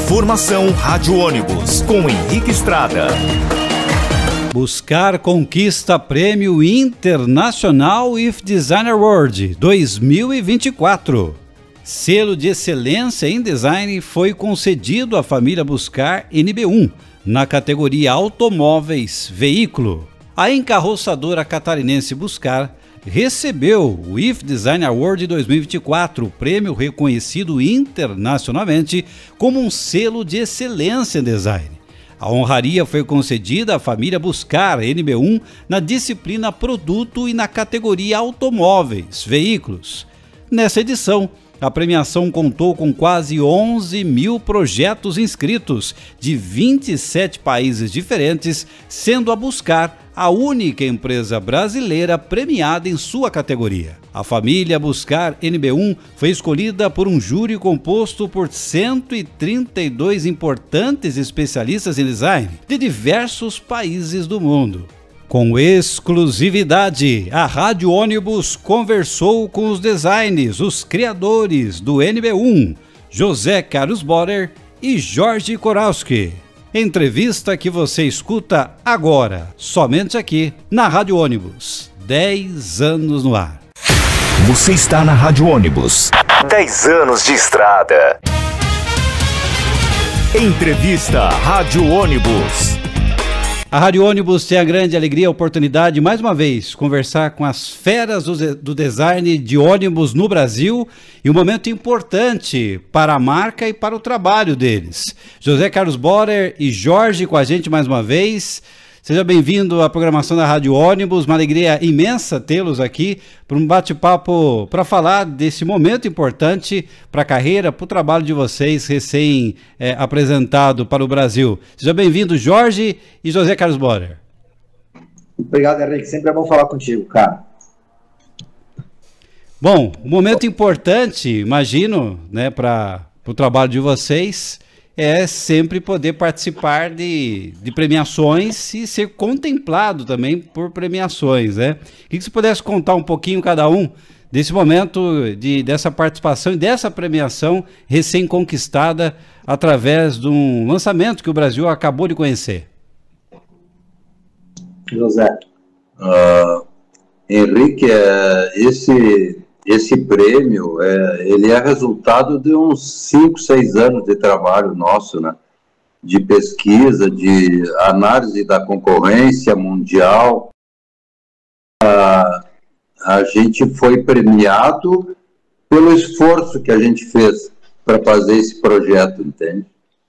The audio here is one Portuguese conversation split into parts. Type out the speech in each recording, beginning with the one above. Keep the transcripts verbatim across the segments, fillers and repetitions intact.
Formação Rádio Ônibus, com Henrique Estrada. Buscar conquista Prêmio Internacional I F Design Award dois mil e vinte e quatro. Selo de excelência em design foi concedido à família Buscar N B um, na categoria Automóveis Veículo. A encarroçadora catarinense Buscar recebeu o I F Design Award dois mil e vinte e quatro, prêmio reconhecido internacionalmente como um selo de excelência em design. A honraria foi concedida à família Buscar N B um na disciplina Produto e na categoria Automóveis Veículos. Nessa edição, a premiação contou com quase onze mil projetos inscritos de vinte e sete países diferentes, sendo a Buscar a única empresa brasileira premiada em sua categoria. A família Buscar N B um foi escolhida por um júri composto por cento e trinta e dois importantes especialistas em design de diversos países do mundo. Com exclusividade, a Rádio Ônibus conversou com os designers, os criadores do N B um, José Carlos Borer e Jorge Koralski. Entrevista que você escuta agora, somente aqui na Rádio Ônibus. dez anos no ar. Você está na Rádio Ônibus. dez anos de estrada. Entrevista Rádio Ônibus. A Rádio Ônibus tem a grande alegria e a oportunidade de, mais uma vez, conversar com as feras do, do design de ônibus no Brasil e um momento importante para a marca e para o trabalho deles. José Carlos Borer e Jorge com a gente mais uma vez. Seja bem-vindo à programação da Rádio Ônibus, uma alegria imensa tê-los aqui para um bate-papo para falar desse momento importante para a carreira, para o trabalho de vocês recém é, apresentado para o Brasil. Seja bem-vindo, Jorge e José Carlos Borer. Obrigado, Henrique. Sempre é bom falar contigo, cara. Bom, um momento importante, imagino, né, para o trabalho de vocês, é sempre poder participar de, de premiações e ser contemplado também por premiações, né? Queria que você pudesse contar um pouquinho cada um desse momento, de, dessa participação e dessa premiação recém-conquistada através de um lançamento que o Brasil acabou de conhecer. José. Uh, Henrique, esse... Esse prêmio, é, ele é resultado de uns cinco, seis anos de trabalho nosso, né? De pesquisa, de análise da concorrência mundial. A, a gente foi premiado pelo esforço que a gente fez para fazer esse projeto, entende?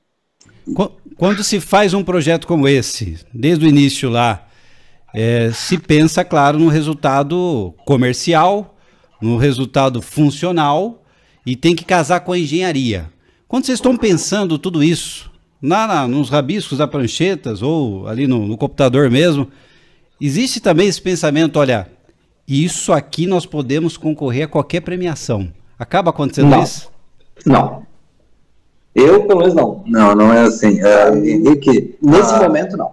Quando se faz um projeto como esse, desde o início lá, é, se pensa, claro, no resultado comercial, no resultado funcional, e tem que casar com a engenharia. Quando vocês estão pensando tudo isso, na, na, nos rabiscos da pranchetas, ou ali no, no computador mesmo, existe também esse pensamento, olha, isso aqui nós podemos concorrer a qualquer premiação. Acaba acontecendo não. isso? Não. Eu, pelo menos, não. Não, não é assim. É, Henrique, nesse ah, momento, não.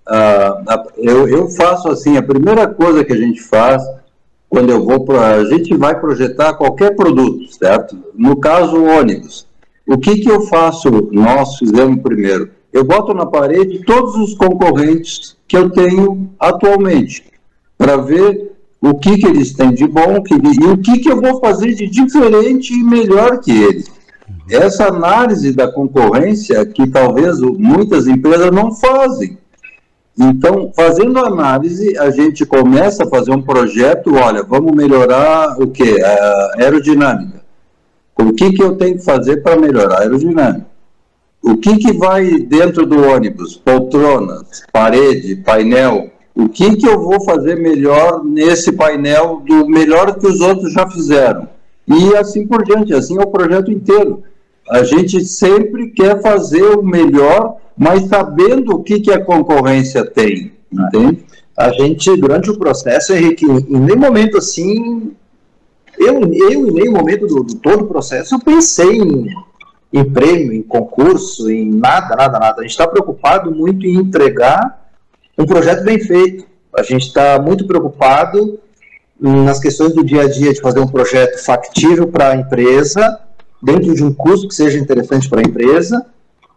Ah, eu, eu faço assim, a primeira coisa que a gente faz quando eu vou para... A gente vai projetar qualquer produto, certo? No caso, o ônibus. O que que eu faço? Nós fizemos primeiro. Eu boto na parede todos os concorrentes que eu tenho atualmente, para ver o que que eles têm de bom que, e o que que eu vou fazer de diferente e melhor que eles. Essa análise da concorrência que talvez muitas empresas não fazem. Então, fazendo análise, a gente começa a fazer um projeto, olha, vamos melhorar o quê? A aerodinâmica. O que que eu tenho que fazer para melhorar a aerodinâmica? O que que vai dentro do ônibus? Poltronas, parede, painel. O que que eu vou fazer melhor nesse painel, do melhor que os outros já fizeram? E assim por diante, assim é o projeto inteiro. A gente sempre quer fazer o melhor, mas sabendo o que que a concorrência tem, entende? A gente, durante o processo, Henrique, em nenhum momento assim, eu, eu em nenhum momento do, do todo o processo, eu pensei em, em prêmio, em concurso, em nada, nada, nada. A gente está preocupado muito em entregar um projeto bem feito. A gente está muito preocupado nas questões do dia a dia de fazer um projeto factível para a empresa, dentro de um custo que seja interessante para a empresa,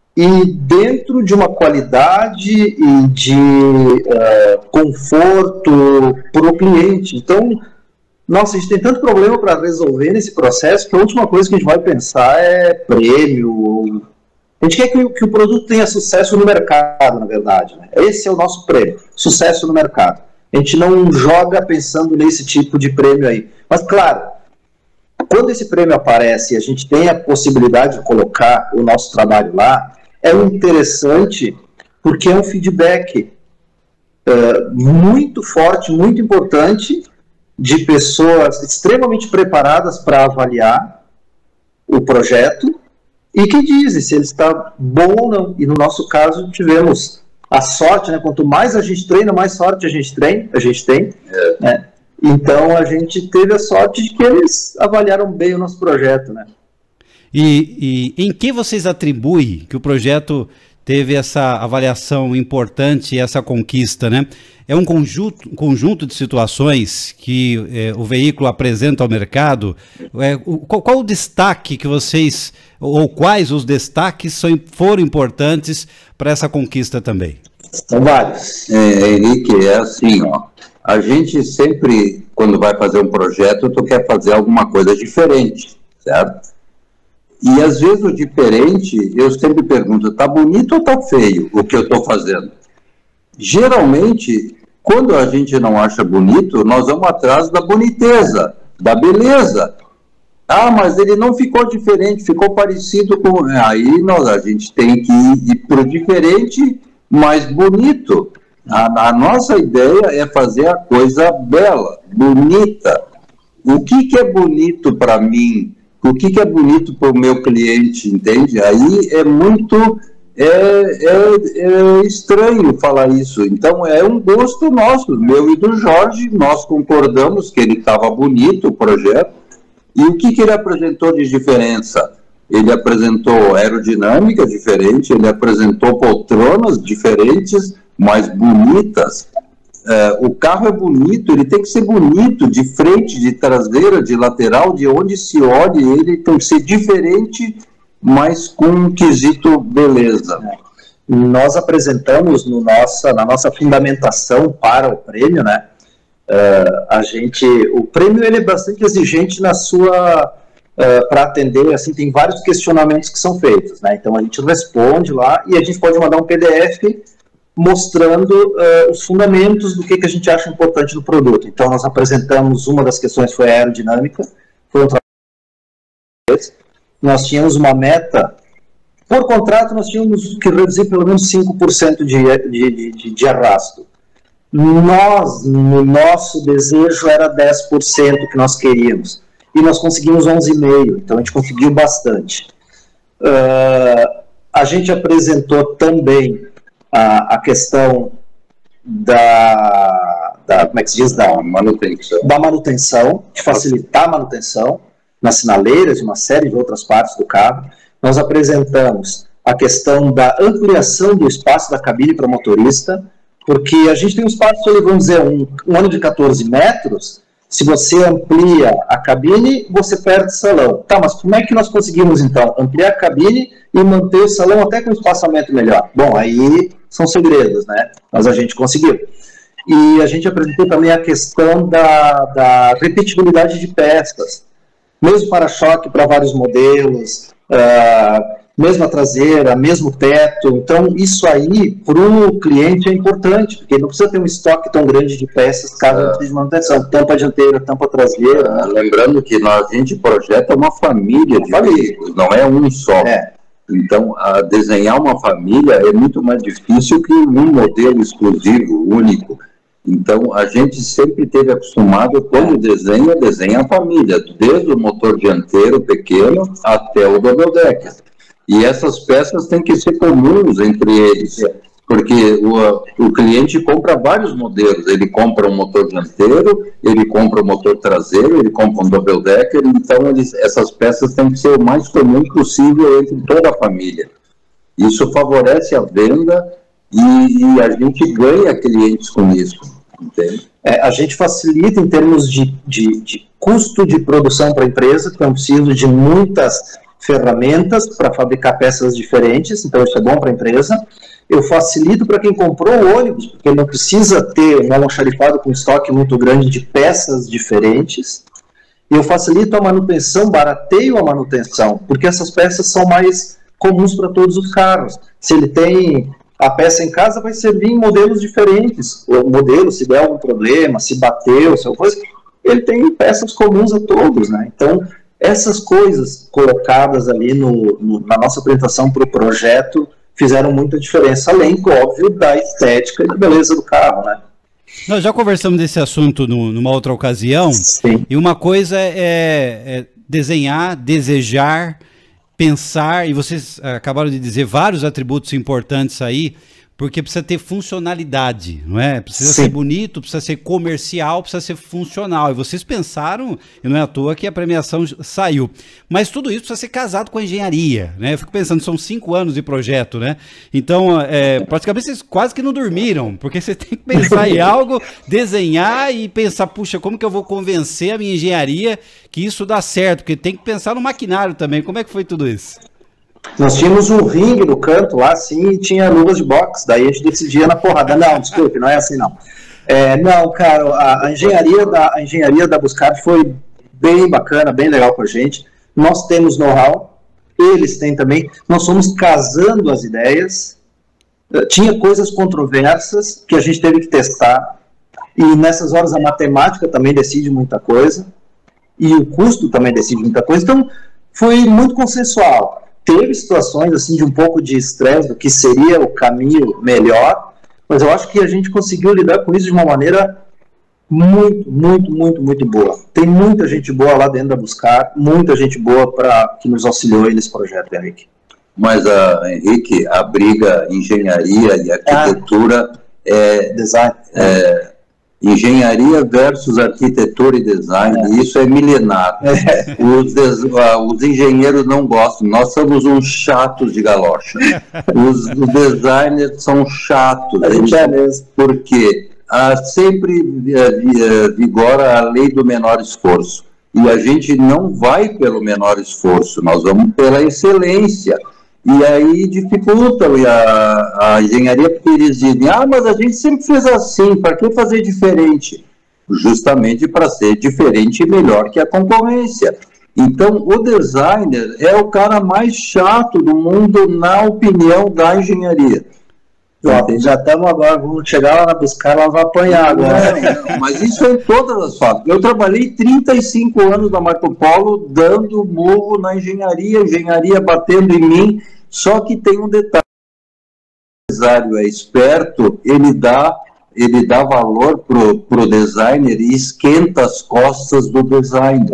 e dentro de uma qualidade e de uh, conforto para o cliente. Então, nossa, a gente tem tanto problema para resolver nesse processo que a última coisa que a gente vai pensar é prêmio. A gente quer que, que o produto tenha sucesso no mercado, na verdade, né? Esse é o nosso prêmio, sucesso no mercado. A gente não joga pensando nesse tipo de prêmio aí. Mas, claro, quando esse prêmio aparece e a gente tem a possibilidade de colocar o nosso trabalho lá, é interessante porque é um feedback uh, muito forte, muito importante, de pessoas extremamente preparadas para avaliar o projeto e que dizem se ele está bom ou não. E no nosso caso tivemos a sorte, né? Quanto mais a gente treina, mais sorte a gente tem, a gente tem, né? Então a gente teve a sorte de que eles avaliaram bem o nosso projeto, né? E, e em que vocês atribuem que o projeto teve essa avaliação importante e essa conquista, né? É um conjunto, um conjunto de situações que é, o veículo apresenta ao mercado. É, o, qual, qual o destaque que vocês, ou quais os destaques são, foram importantes para essa conquista também? São vários. É, Henrique, é assim, ó. A gente sempre, quando vai fazer um projeto, tu quer fazer alguma coisa diferente, certo? E às vezes o diferente, eu sempre pergunto, tá bonito ou tá feio o que eu estou fazendo? Geralmente, quando a gente não acha bonito, nós vamos atrás da boniteza, da beleza. Ah, mas ele não ficou diferente, ficou parecido com... Aí nós, a gente tem que ir para o diferente, mais bonito. A, a nossa ideia é fazer a coisa bela, bonita. O que, que é bonito para mim? O que, que é bonito para o meu cliente, entende? Aí é muito é, é, é estranho falar isso. Então é um gosto nosso, meu e do Jorge. Nós concordamos que ele estava bonito, o projeto. E o que, que ele apresentou de diferença? Ele apresentou aerodinâmica diferente, ele apresentou poltronas diferentes, mais bonitas. Uh, o carro é bonito, ele tem que ser bonito, de frente, de traseira, de lateral, de onde se olhe, ele tem que ser diferente, mas com um quesito beleza. Nós apresentamos no nossa, na nossa fundamentação para o prêmio, né? Uh, a gente, o prêmio ele é bastante exigente na sua, uh, para atender, assim, tem vários questionamentos que são feitos, né? Então a gente responde lá e a gente pode mandar um P D F mostrando uh, os fundamentos do que, que a gente acha importante no produto. Então, nós apresentamos, uma das questões foi a aerodinâmica, foi um trabalho. Nós tínhamos uma meta, por contrato, nós tínhamos que reduzir pelo menos cinco por cento de, de, de, de arrasto. Nós, no nosso desejo, era dez por cento que nós queríamos, e nós conseguimos onze vírgula cinco por cento, então a gente conseguiu bastante. Uh, a gente apresentou também A, a questão da, da, como é que se diz, da manutenção, da manutenção, de facilitar a manutenção nas sinaleiras e uma série de outras partes do carro. Nós apresentamos a questão da ampliação do espaço da cabine para motorista, porque a gente tem um espaço, vamos dizer, um, um ano de quatorze metros. Se você amplia a cabine, você perde salão. Tá, mas como é que nós conseguimos, então, ampliar a cabine e manter o salão até com um espaçamento melhor? Bom, aí são segredos, né? Mas a gente conseguiu. E a gente apresentou também a questão da, da repetibilidade de peças. Mesmo para-choque para vários modelos, uh, mesma traseira, mesmo teto. Então, isso aí, para o cliente, é importante, porque ele não precisa ter um estoque tão grande de peças caso ele precise de manutenção. Tampa dianteira, tampa traseira. Ah, lembrando que nós, a gente projeta uma família uma de família. veículos, não é um só. É. Então, a desenhar uma família é muito mais difícil que um modelo exclusivo, único. Então, a gente sempre esteve acostumado, quando desenha, desenha a família, desde o motor dianteiro pequeno até o double decker. E essas peças têm que ser comuns entre eles, porque o, o cliente compra vários modelos. Ele compra um motor dianteiro, ele compra um motor traseiro, ele compra um double decker, então eles, essas peças têm que ser o mais comum possível entre toda a família. Isso favorece a venda e, e a gente ganha clientes com isso, entende? É, a gente facilita em termos de, de, de custo de produção para a empresa, que não precisa de muitas ferramentas para fabricar peças diferentes, então isso é bom para a empresa. Eu facilito para quem comprou o ônibus, porque ele não precisa ter um almoxarifado com estoque muito grande de peças diferentes. E eu facilito a manutenção, barateio a manutenção, porque essas peças são mais comuns para todos os carros. Se ele tem a peça em casa, vai servir em modelos diferentes. O modelo, se der algum problema, se bateu, se coisa, ele tem peças comuns a todos, né? Então, essas coisas colocadas ali no, no, na nossa apresentação para o projeto fizeram muita diferença, além, óbvio, da estética e da beleza do carro, né? Nós já conversamos desse assunto no, numa outra ocasião. Sim. E uma coisa é, é desenhar, desejar, pensar, e vocês acabaram de dizer vários atributos importantes aí, porque precisa ter funcionalidade, não é? Precisa Sim. ser bonito, precisa ser comercial, precisa ser funcional. E vocês pensaram, e não é à toa que a premiação saiu. Mas tudo isso precisa ser casado com a engenharia, né? Eu fico pensando, são cinco anos de projeto, né? Então, é, praticamente vocês quase que não dormiram, porque você tem que pensar em algo, desenhar e pensar, puxa, como que eu vou convencer a minha engenharia que isso dá certo? Porque tem que pensar no maquinário também. Como é que foi tudo isso? Nós tínhamos um ringue no canto lá, assim, e tinha luvas de boxe, daí a gente decidia na porrada. Não, desculpe, não é assim não. É, não, cara, a, a, engenharia da, a engenharia da Buscap foi bem bacana, bem legal com a gente. Nós temos know-how, eles têm também, nós fomos casando as ideias, tinha coisas controversas que a gente teve que testar, e nessas horas a matemática também decide muita coisa, e o custo também decide muita coisa, então foi muito consensual. Teve situações assim de um pouco de estresse do que seria o caminho melhor, mas eu acho que a gente conseguiu lidar com isso de uma maneira muito, muito, muito, muito boa. Tem muita gente boa lá dentro da Buscar, muita gente boa pra, que nos auxiliou aí nesse projeto, Henrique. Mas, uh, Henrique, a briga engenharia e arquitetura ah, é design. É, engenharia versus arquitetura e design, é. Isso é milenar. É. Os, des, uh, os engenheiros não gostam, nós somos uns chatos de galocha. Os, os designers são chatos, eles, é mesmo. Porque uh, sempre uh, vigora a lei do menor esforço. E a gente não vai pelo menor esforço, nós vamos pela excelência. E aí dificulta a, a engenharia, porque eles dizem, ah, mas a gente sempre fez assim, para que fazer diferente? Justamente para ser diferente e melhor que a concorrência. Então, o designer é o cara mais chato do mundo, na opinião da engenharia. Ó, já estamos agora, vamos chegar lá na Buscar, ela vai apanhar agora. Não, não, mas isso é em todas as fábricas. Eu trabalhei trinta e cinco anos na Marco Polo, dando murro na engenharia, engenharia batendo em mim, só que tem um detalhe. O empresário é esperto, ele dá, ele dá valor pro, pro designer e esquenta as costas do designer.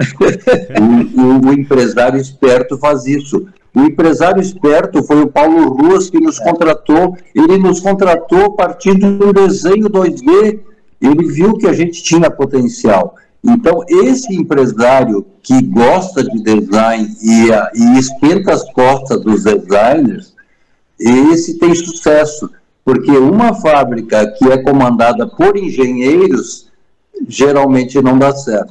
o, o, o empresário esperto faz isso. O empresário esperto foi o Paulo Ruas que nos contratou, ele nos contratou a partir de um desenho dois D, ele viu que a gente tinha potencial. Então, esse empresário que gosta de design e, e esquenta as costas dos designers, esse tem sucesso, porque uma fábrica que é comandada por engenheiros, geralmente não dá certo.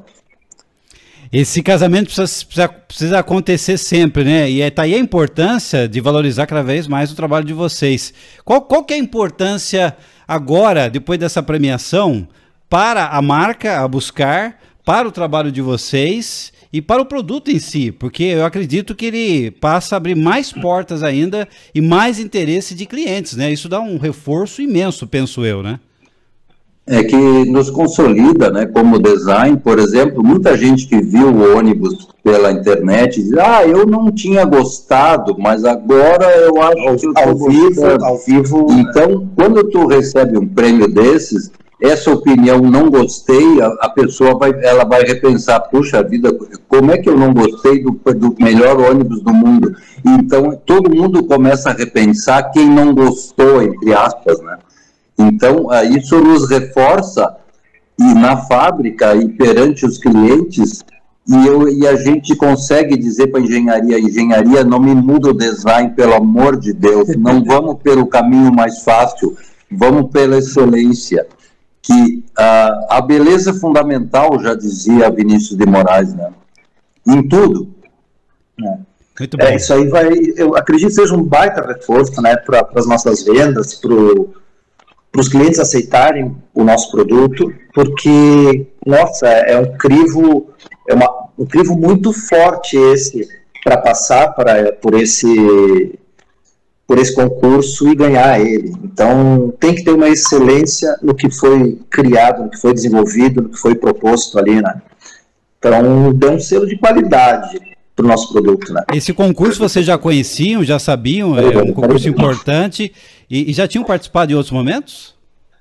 Esse casamento precisa, precisa, precisa acontecer sempre, né? E está aí a importância de valorizar cada vez mais o trabalho de vocês. Qual, qual que é a importância agora, depois dessa premiação, para a marca, a Buscar, para o trabalho de vocês e para o produto em si? Porque eu acredito que ele passa a abrir mais portas ainda e mais interesse de clientes, né? Isso dá um reforço imenso, penso eu, né? É que nos consolida, né, como design. Por exemplo, muita gente que viu o ônibus pela internet diz, ah, eu não tinha gostado, mas agora eu acho que eu ao vivo, ao vivo. Então, quando tu recebe um prêmio desses, essa opinião não gostei, a, a pessoa vai, ela vai repensar, puxa vida, como é que eu não gostei do, do melhor ônibus do mundo? Então, todo mundo começa a repensar quem não gostou, entre aspas, né? Então, isso nos reforça, e na fábrica e perante os clientes, e, eu, e a gente consegue dizer para a engenharia, engenharia, não me muda o design, pelo amor de Deus, não vamos pelo caminho mais fácil, vamos pela excelência, que a, a beleza é fundamental, já dizia Vinícius de Moraes, né? Em tudo. É. Muito bom. É, isso aí vai, eu acredito que seja um baita reforço, né, para as nossas vendas, para os clientes aceitarem o nosso produto, porque, nossa, é um crivo, é uma, um crivo muito forte esse, para passar pra, por esse por esse concurso e ganhar ele. Então, tem que ter uma excelência no que foi criado, no que foi desenvolvido, no que foi proposto ali, né? Então, deu um selo de qualidade para o nosso produto, né? Esse concurso vocês já conheciam, já sabiam, é um concurso importante, e, e já tinham participado em outros momentos?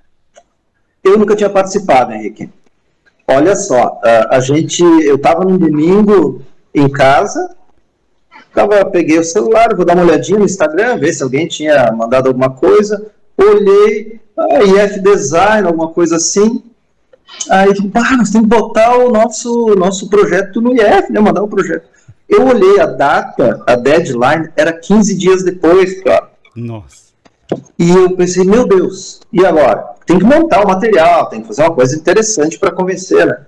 Eu nunca tinha participado, Henrique. Olha só, a, a gente, eu estava num domingo em casa, tava, peguei o celular, vou dar uma olhadinha no Instagram, ver se alguém tinha mandado alguma coisa, olhei, ah, I F Design, alguma coisa assim, aí digo, ah, nós temos que botar o nosso, nosso projeto no I F, né, mandar um projeto. Eu olhei a data, a deadline, era quinze dias depois, cara. Nossa. E eu pensei, meu Deus, e agora? Tem que montar o material, tem que fazer uma coisa interessante para convencer, né?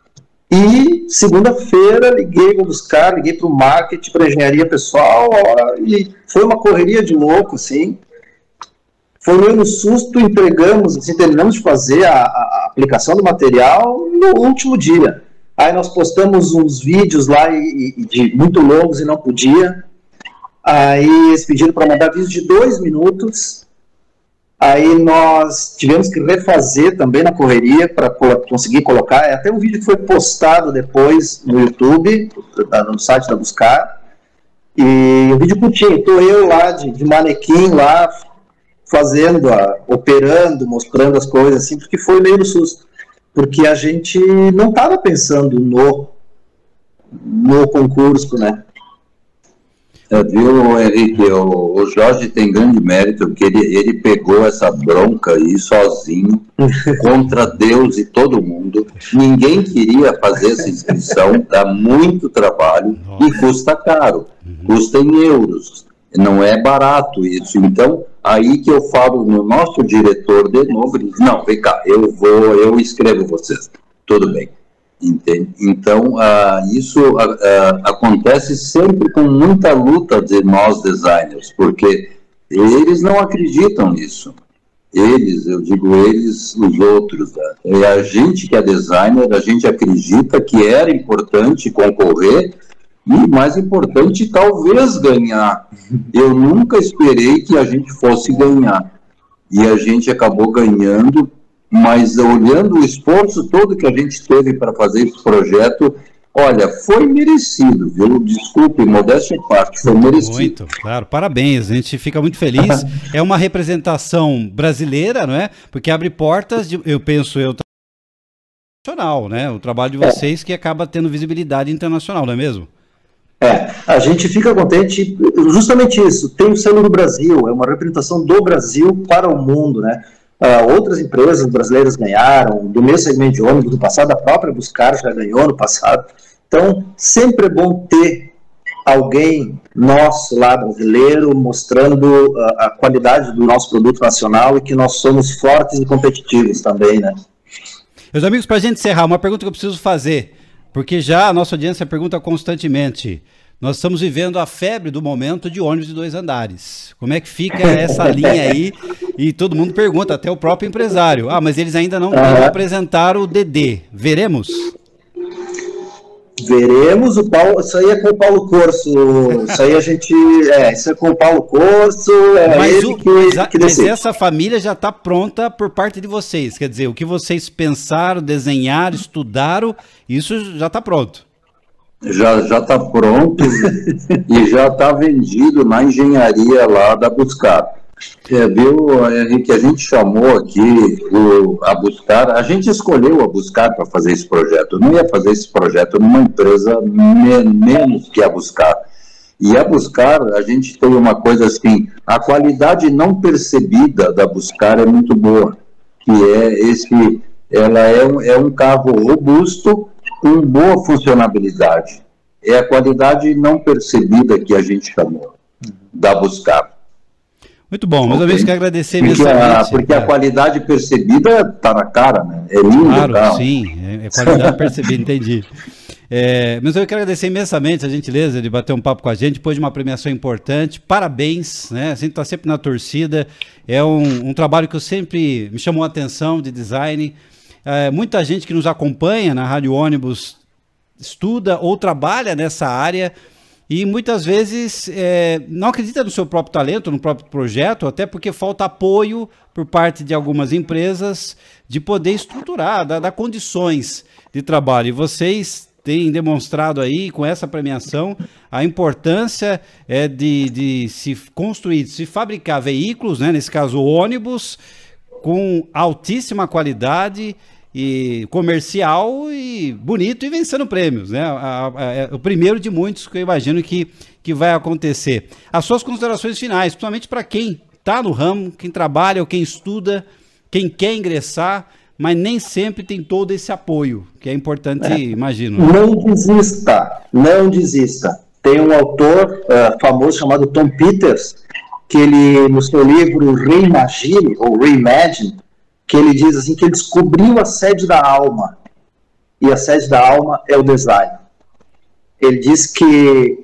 E segunda-feira liguei, vou buscar, liguei para o marketing, para a engenharia pessoal, ó, e foi uma correria de louco, assim. Foi meio no susto, entregamos, assim, terminamos de fazer a, a aplicação do material no último dia. Aí nós postamos uns vídeos lá e, e de muito longos e não podia. Aí eles pediram para mandar vídeos de dois minutos. Aí nós tivemos que refazer também na correria para conseguir colocar. É até um vídeo que foi postado depois no YouTube, no site da Buscar. E o vídeo curtinho, estou eu lá de, de manequim lá, fazendo, a, operando, mostrando as coisas, assim, porque foi meio no susto. Porque a gente não estava pensando no, no concurso, né? É, viu, Henrique, o, o Jorge tem grande mérito, porque ele, ele pegou essa bronca aí sozinho, contra Deus e todo mundo. Ninguém queria fazer essa inscrição, dá muito trabalho e custa caro, custa em euros, não é barato isso. Então, aí que eu falo no nosso diretor de novo, ele diz, não, vem cá, eu vou, eu escrevo vocês, tudo bem. Entende? Então, uh, isso uh, uh, acontece sempre com muita luta de nós designers, porque eles não acreditam nisso. Eles, eu digo eles, os outros. Né? É a gente que é designer, a gente acredita que era importante concorrer e, mais importante, talvez ganhar. Eu nunca esperei que a gente fosse ganhar. E a gente acabou ganhando. Mas olhando o esforço todo que a gente teve para fazer esse projeto, olha, foi merecido, viu? Desculpe, modéstia à parte, foi merecido. Muito, claro, parabéns, a gente fica muito feliz. É uma representação brasileira, não é? Porque abre portas, de, eu penso, eu internacional, né? O trabalho de vocês que acaba tendo visibilidade internacional, não é mesmo? É, a gente fica contente, justamente isso, tem o selo do Brasil, é uma representação do Brasil para o mundo, né? Uh, outras empresas brasileiras ganharam, do meu segmento de ônibus do passado, a própria Buscar já ganhou no passado. Então, sempre é bom ter alguém nosso lá, brasileiro, mostrando uh, a qualidade do nosso produto nacional e que nós somos fortes e competitivos também, né? Meus amigos, para a gente encerrar, uma pergunta que eu preciso fazer, porque já a nossa audiência pergunta constantemente. Nós estamos vivendo a febre do momento de ônibus de dois andares. Como é que fica essa linha aí? E todo mundo pergunta, até o próprio empresário. Ah, mas eles ainda não, uhum. não apresentaram o D D. Veremos? Veremos. O Paulo, isso aí é com o Paulo Corso. Isso aí a gente... É, isso é com o Paulo Corso. É mas, ele o, que, mas, que mas essa família já está pronta por parte de vocês. Quer dizer, o que vocês pensaram, desenharam, estudaram, isso já está pronto. Já já está pronto e já está vendido na engenharia lá da Buscar. É, viu, Henrique, a gente chamou aqui o, a Buscar, a gente escolheu a Buscar para fazer esse projeto. Eu não ia fazer esse projeto numa empresa me, menos que a Buscar. E a Buscar, a gente tem uma coisa assim, a qualidade não percebida da Buscar é muito boa, que é esse, ela é um, é um carro robusto, com boa funcionabilidade. É a qualidade não percebida que a gente chamou da Buscar. Muito bom, meus amigos, quero agradecer porque imensamente. A, porque é. a qualidade percebida está na cara, né? É lindo. Claro, tá? sim, é, é qualidade percebida, entendi. É, mas eu quero agradecer imensamente a gentileza de bater um papo com a gente, depois de uma premiação importante. Parabéns, né? A gente está sempre na torcida. É um, um trabalho que eu sempre me chamou a atenção de design. É, muita gente que nos acompanha na Rádio Ônibus estuda ou trabalha nessa área e muitas vezes é, não acredita no seu próprio talento, no próprio projeto, até porque falta apoio por parte de algumas empresas de poder estruturar, dar, dar condições de trabalho. E vocês têm demonstrado aí, com essa premiação, a importância é, de, de se construir, de se fabricar veículos, né, nesse caso ônibus, com altíssima qualidade e comercial e bonito e vencendo prêmios, né? A, a, é o primeiro de muitos que eu imagino que, que vai acontecer. As suas considerações finais, principalmente para quem está no ramo, quem trabalha ou quem estuda, quem quer ingressar, mas nem sempre tem todo esse apoio, que é importante, é. imagino. Não desista, não desista. Tem um autor uh, famoso chamado Tom Peters, que ele, no seu livro Reimagine, ou Reimagine, que ele diz assim, que ele descobriu a sede da alma, e a sede da alma é o design. Ele diz que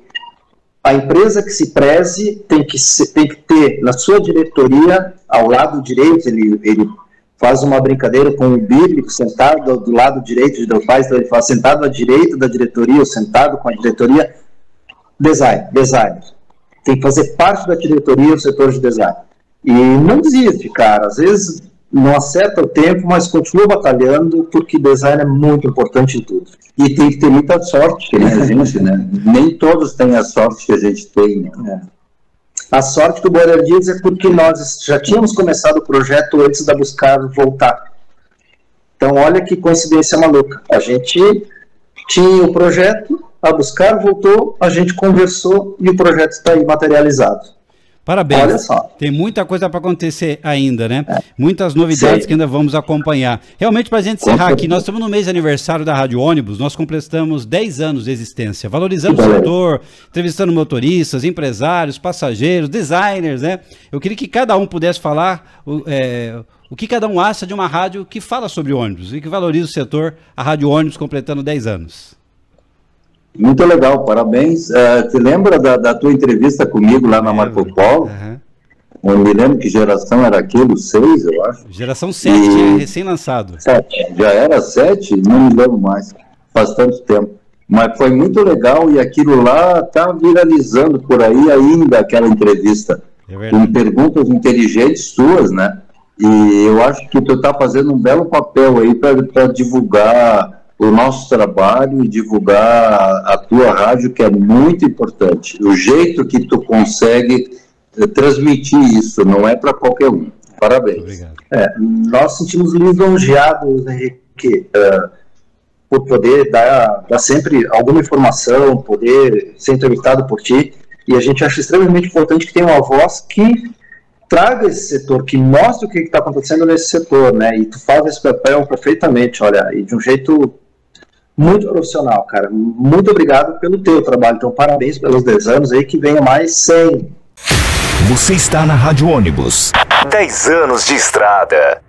a empresa que se preze tem que, se, tem que ter na sua diretoria, ao lado direito, ele, ele faz uma brincadeira com o bíblico, sentado do lado direito de Deus Pai, então ele fala sentado à direita da diretoria, ou sentado com a diretoria, design, designer. Tem que fazer parte da diretoria o setor de design. E não desiste, cara. Às vezes não acerta o tempo, mas continua batalhando, porque design é muito importante em tudo. E tem que ter muita sorte, que nem a gente, né? Nem todos têm a sorte que a gente tem, né? É. A sorte que o Borer diz é porque nós já tínhamos começado o projeto antes da Buscar voltar. Então, olha que coincidência maluca. A gente tinha o projeto, a Buscar voltou, a gente conversou e o projeto está aí materializado. Parabéns. Olha só. Tem muita coisa para acontecer ainda, né? É. Muitas novidades Sim. que ainda vamos acompanhar. Realmente, para a gente encerrar aqui, nós estamos no mês de aniversário da Rádio Ônibus, nós completamos dez anos de existência, valorizando o setor, entrevistando motoristas, empresários, passageiros, designers, né? Eu queria que cada um pudesse falar o, é, o que cada um acha de uma rádio que fala sobre ônibus e que valoriza o setor, a Rádio Ônibus completando dez anos. Muito legal, parabéns. Uh, te lembra da, da tua entrevista comigo lá na Marco Polo? Uhum. Eu me lembro que geração era aquilo, seis, eu acho. Geração sete, e... é recém-lançado. Sete. Já era sete? Não me lembro mais. Faz tanto tempo. Mas foi muito legal e aquilo lá está viralizando por aí ainda, aquela entrevista. É com perguntas inteligentes suas, né? E eu acho que tu está fazendo um belo papel aí para divulgar o nosso trabalho e divulgar a tua rádio, que é muito importante. O jeito que tu consegue transmitir isso não é para qualquer um. Parabéns. Obrigado. É, nós sentimos lisonjeados, Henrique, uh, por poder dar, dar sempre alguma informação, poder ser entrevistado por ti, e a gente acha extremamente importante que tenha uma voz que traga esse setor, que mostre o que está acontecendo nesse setor, né? E tu faz esse papel perfeitamente, olha, e de um jeito muito profissional, cara. Muito obrigado pelo teu trabalho. Então, parabéns pelos dez anos aí, que venha mais cem. Você está na Rádio Ônibus. dez anos de estrada.